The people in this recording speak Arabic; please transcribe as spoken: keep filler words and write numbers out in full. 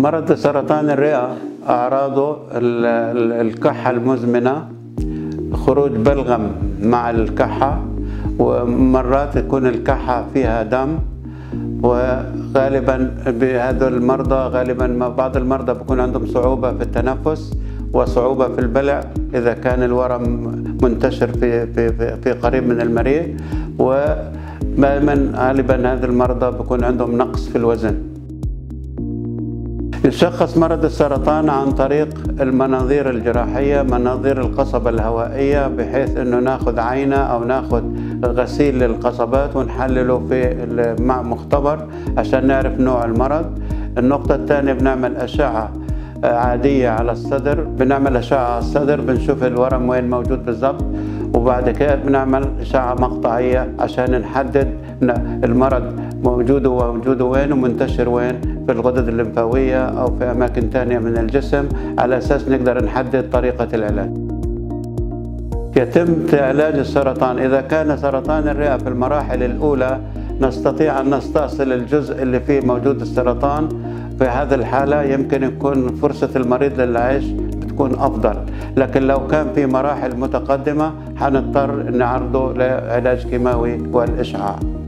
مرض سرطان الرئة أعراضه الكحة المزمنة، خروج بلغم مع الكحة، ومرات تكون الكحة فيها دم. وغالبا بهذول المرضى غالبا بعض المرضى بيكون عندهم صعوبة في التنفس وصعوبة في البلع إذا كان الورم منتشر في في في قريب من المريء. ودائما غالبا هذه المرضى بيكون عندهم نقص في الوزن. يشخص مرض السرطان عن طريق المناظير الجراحية، مناظير القصبة الهوائية، بحيث انه ناخذ عينة او ناخذ غسيل للقصبات ونحلله في مع مختبر عشان نعرف نوع المرض. النقطة الثانية بنعمل أشعة عادية على الصدر، بنعمل أشعة على الصدر بنشوف الورم وين موجود بالضبط، وبعد كده بنعمل أشعة مقطعية عشان نحدد المرض موجود وموجود وين ومنتشر وين في الغدد الليمفاوية أو في أماكن تانية من الجسم، على أساس نقدر نحدد طريقة العلاج. يتم علاج السرطان إذا كان سرطان الرئة في المراحل الأولى نستطيع أن نستأصل الجزء اللي فيه موجود السرطان. في هذه الحالة يمكن يكون فرصة المريض للعيش بتكون أفضل، لكن لو كان في مراحل متقدمة حنضطر نعرضه لعلاج كيماوي والإشعاع.